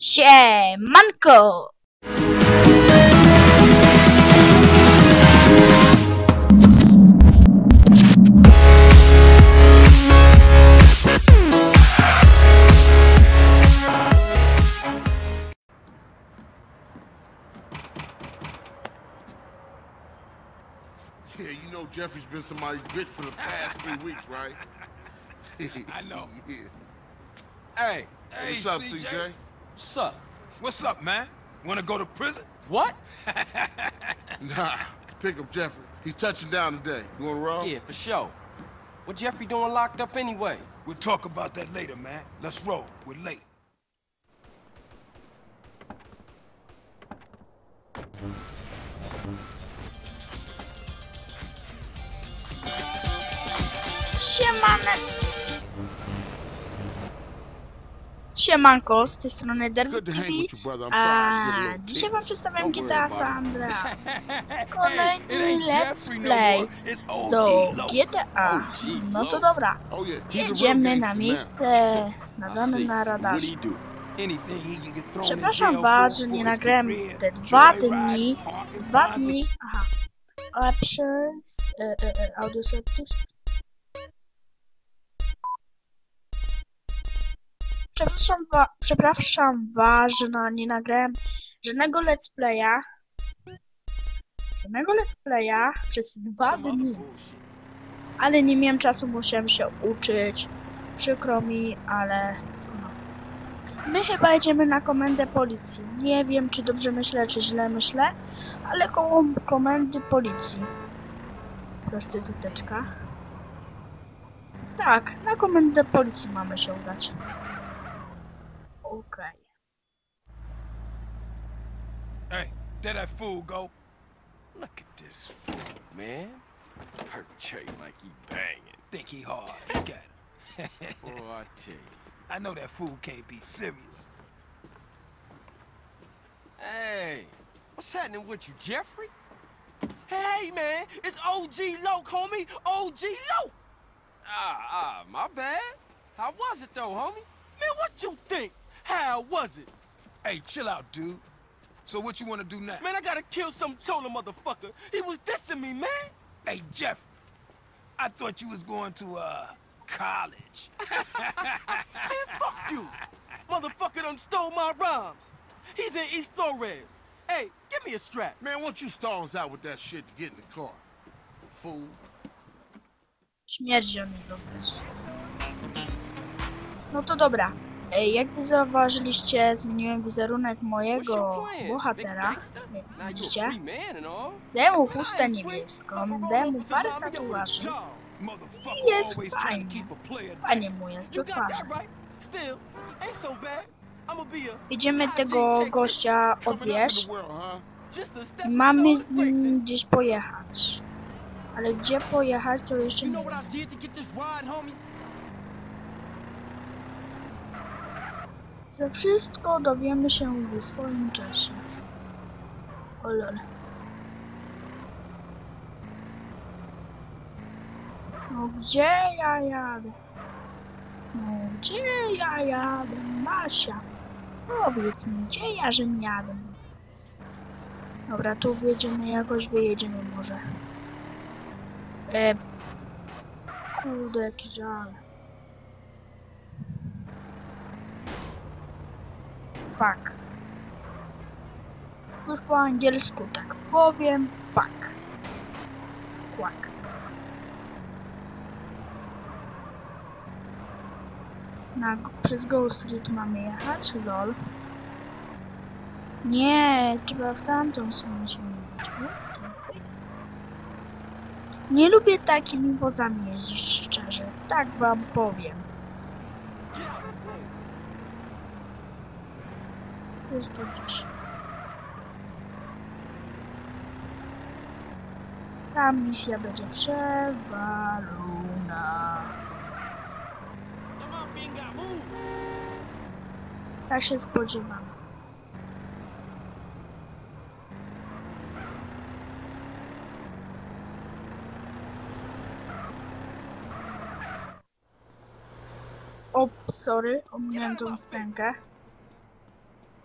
Siemanko! Yeah, you know Jeffrey's been somebody's bitch for the past 3 weeks, right? I know. Yeah. Hey, What's up, CJ? What's up? What's up, man? Wanna go to prison? What? Nah, pick up Jeffrey. He's touching down today. You wanna roll? Yeah, for sure. What Jeffrey doing locked up anyway? We'll talk about that later, man. Let's roll. We're late. Siemanko, z tej strony Good Derby to TV, hang with you, brother. I'm a sorry. I get a dzisiaj wam przedstawiam Don't worry GTA about it. San Andreas. It Kolejny ain't let's Jeffrey no play more. It's OG do Loc. GTA. OG No to Loc. dobra, Oh yeah, he's a real jedziemy na gangster miejsce I nadane see. na What radarze. he do? Anything he can get thrown in Przepraszam jail was, for, że nie for his nagrałem career, te 2 joyride, dni, parking 2 fines, dni, options, audio settings. Przepraszam was, że nie nagrałem żadnego let's playa przez 2 some other dni, bullshit. ale nie miałem czasu, musiałem się uczyć, przykro mi, ale no. My chyba jedziemy na komendę policji, nie wiem czy dobrze myślę, czy źle myślę, ale koło komendy policji. Prostytuteczka. Tak, na komendę policji mamy się udać. Okej. Hey, there that fool go. Look at this fool, man. Perpetrate like he banging. Think he hard. Look at him. Boy, I tell you. I know that fool can't be serious. Hey, what's happening with you, Jeffrey? Hey, man, it's OG Loc, homie. OG Loc. My bad. How was it, though, homie? Man, what you think? How was it? Hey, chill out, dude. So what you wanna do now? Man, I gotta kill some chola motherfucker. He was dissing me, man. Hey, Jeff. I thought you was going to, college. Man, fuck you. Motherfucker done stole my rhymes. He's in East Flores. Hey, give me a strap. Man, why don't you stall us out with that shit to get in the car? Fool. Śmierdzi o niego. No to dobra. Jak wy zauważyliście, zmieniłem wizerunek mojego bohatera. Jak widzicie. Dałem mu chustę niebieską, dałem mu parę tatuaży. I jest fajnie. Fajnie mu jest do twarzy. Idziemy tego gościa odbierz. I mamy z nim gdzieś pojechać. Ale gdzie pojechać, to jeszcze nie wiem. Za wszystko dowiemy się w swoim czasie. O lol. No gdzie ja jadę? No gdzie ja jadę? Masia, powiedz mi, gdzie ja żem jadę? Dobra, tu wjedziemy jakoś, wyjedziemy może. Kurde, jaki żal. Fuck. Już po angielsku tak powiem. Fuck. Quack. Przez Go Street mamy jechać? Lol. Nie, trzeba w tamtą stronę się jechać. Nie lubię takimi wozami jeździć, szczerze. Tak wam powiem. Jest to gdzieś. Ta misja będzie przewalona. Tak się spodziewam. O, sorry, ominąłem tą scenkę.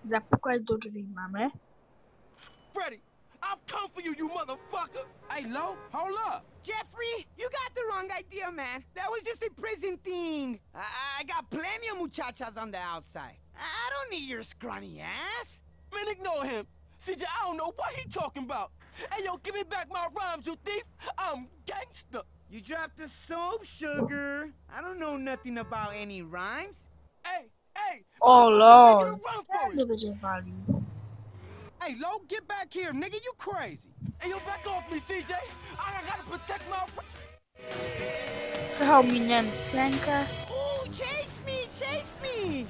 Zapukać do drzwi mamy. Freddy, I've come for you, you motherfucker! Hey, Lo, hold up! Jeffrey, you got the wrong idea, man. That was just a prison thing. I got plenty of muchachas on the outside. I don't need your scrawny ass. Man, ignore him. CJ, I don't know what he talking about. Hey, yo, give me back my rhymes, you thief. I'm gangster. You dropped the soap, sugar. I don't know nothing about any rhymes. Hey, hey! O lol. Run for Nie it. będzie walił. Hey, Lo, get back here, nigga. You crazy. Hey, yo, back off me, CJ. I gotta protect my... Trochę ominąłem sklękę. Ooh, chase me, chase me!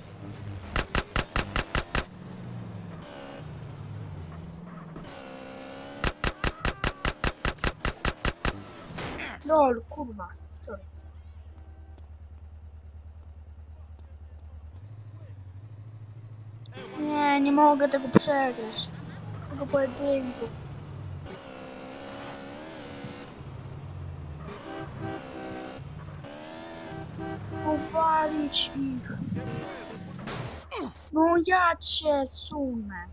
Lol, kurwa. Sorry. Nie mogę tego przegrać. Tego pojedynku. Powalić ich. No ja cię sunę.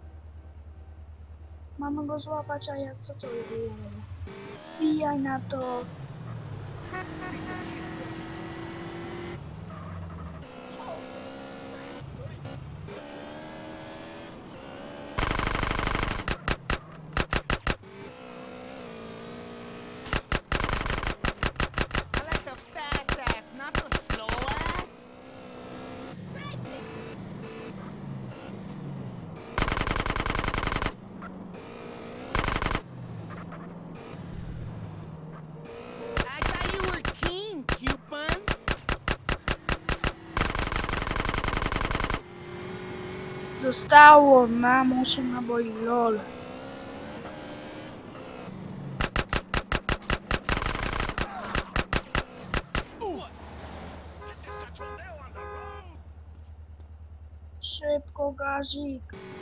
Mamy go złapać, a ja co to robię? Wbijaj na to. I like the fast ass, not the slow ass. I thought you were king, coupon. Zostało nam 8 naboi, lol. Szybko, gazik.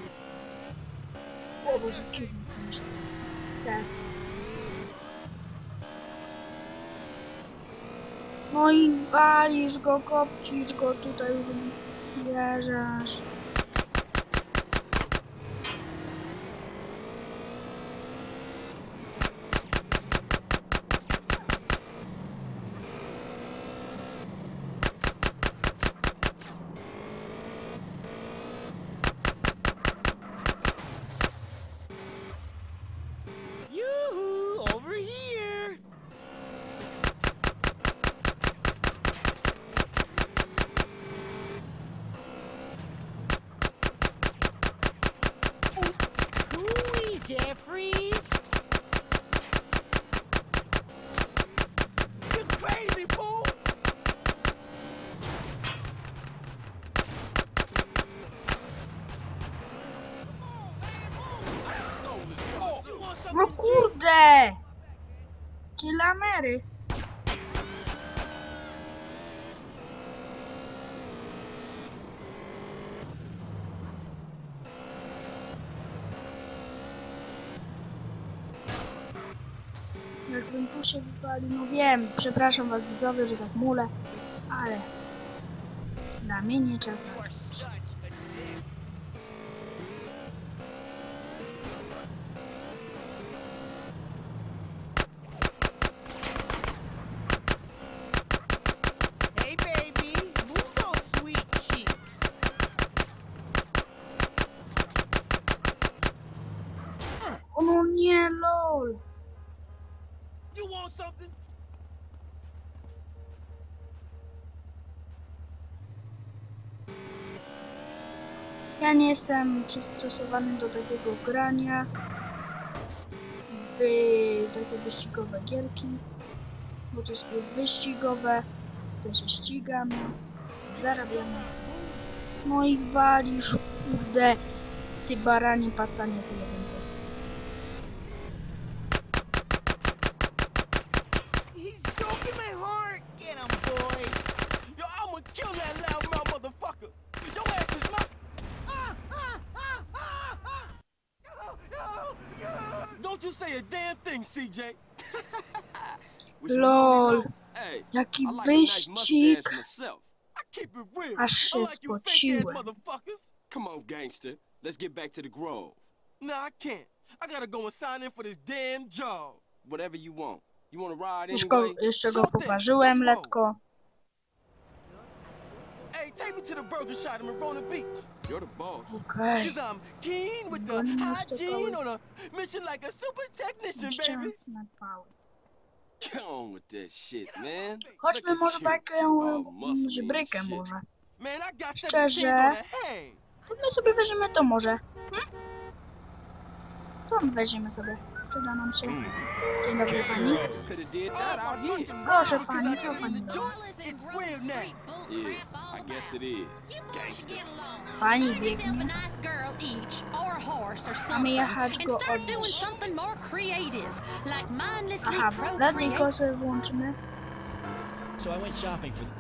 O Boże, kiwnicę. Ser. No i walisz go, kopcisz go, tutaj już wjeżdżasz. Yoo-hoo, over here. Hooey, Jeffrey. You crazy, fool! No kurde! Kilamery. Jakbym tu się wypalił, no wiem, przepraszam was widzowie, że tak mulę, ale dla mnie nie czas. Hey, baby, move those sweet cheeks. O no nie, lol. You want something? Ja nie jestem przystosowany do takiego grania w takie wyścigowe gierki, bo to jest wyścigowe, to się ścigamy, zarabiamy. No i walisz, kurde, ty baranie pacanie, ty jeden. He's broken my heart. Get him, boy. Yo, I'ma kill that loudmouth motherfucker. Your ass is my... Don't you say a damn thing, CJ. LOL. Hey, Jaki I like a nice wyścig. mustache myself. I keep it real. Aż się Unlike you fake-ass spociłem. motherfuckers. Come on, gangster. Let's get back to the Grove. No, I can't. I gotta go and sign in for this damn job. Whatever you want. You want to ride Już go, anyway? jeszcze go poparzyłem lekko. Hey, take me to the burger shop in Marona Beach. You're the boss. Okej. Cause I'm keen with the Goni już hygiene on a mission like a super technician, Jeszcze baby. raz na pały. Come on with that shit, man. Chodźmy może Look at taką Oh, muscle żebrykę and shit. może. Man, I got Szczerze? 17 on the hang. To my sobie weźmiemy to może. To weźmiemy sobie. Przyda nam się. Dzień dobry pani. Coulda did that out here. Proszę pani, co pani robi? It's weird now. Yeah, I guess it is. Gangster. Pani biegnie. Mamy jechać go odnieść. Aha, bo radyjko sobie włączymy. So I went shopping for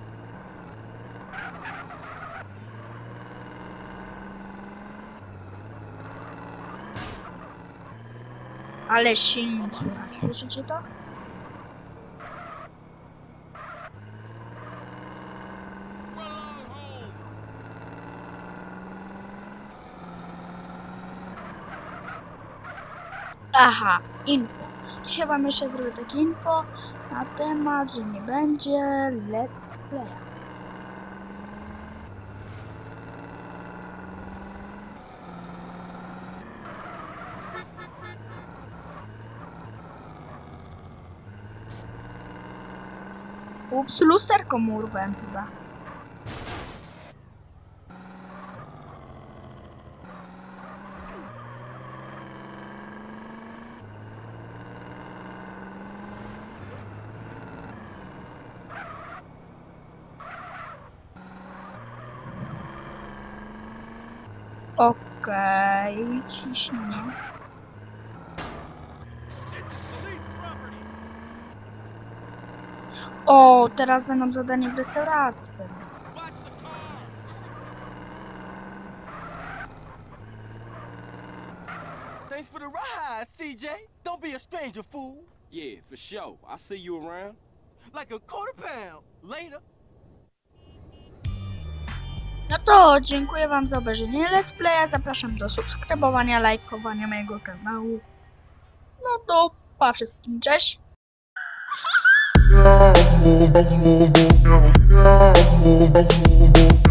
Ale silnik słychać. Słyszycie to? Aha, info. Dzisiaj wam jeszcze zrobię takie info na temat, że nie będzie let's playa. Ups, lusterko mu urwałem chyba. Okej, ciśnienie. O, teraz będą zadania w restauracji. Thanks for the ride, CJ. Don't be a stranger, fool. Yeah, for sure. I'll see you around. Like a £1/4. Later. No to dziękuję wam za obejrzenie let's playa. Zapraszam do subskrybowania, lajkowania mojego kanału. No to pa wszystkim, cześć! Yeah.